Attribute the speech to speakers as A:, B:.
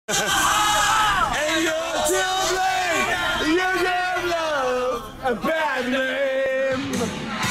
A: And you're too late. You give love a bad name.